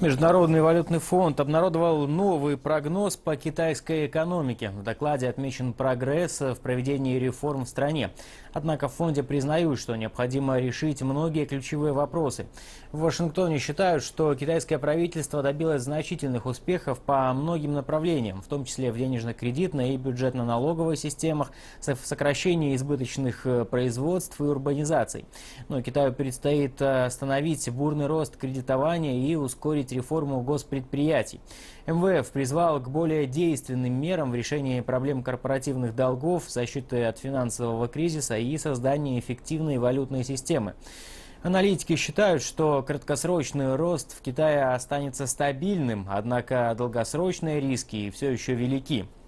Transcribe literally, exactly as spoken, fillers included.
Международный валютный фонд обнародовал новый прогноз по китайской экономике. В докладе отмечен прогресс в проведении реформ в стране. Однако в фонде признают, что необходимо решить многие ключевые вопросы. В Вашингтоне считают, что китайское правительство добилось значительных успехов по многим направлениям, в том числе в денежно-кредитной и бюджетно-налоговой системах, в сокращении избыточных производств и урбанизаций. Но Китаю предстоит остановить бурный рост кредитования и ускорить реформу госпредприятий. эм вэ эф призвал к более действенным мерам в решении проблем корпоративных долгов, защиты от финансового кризиса и создания эффективной валютной системы. Аналитики считают, что краткосрочный рост в Китае останется стабильным, однако долгосрочные риски все еще велики.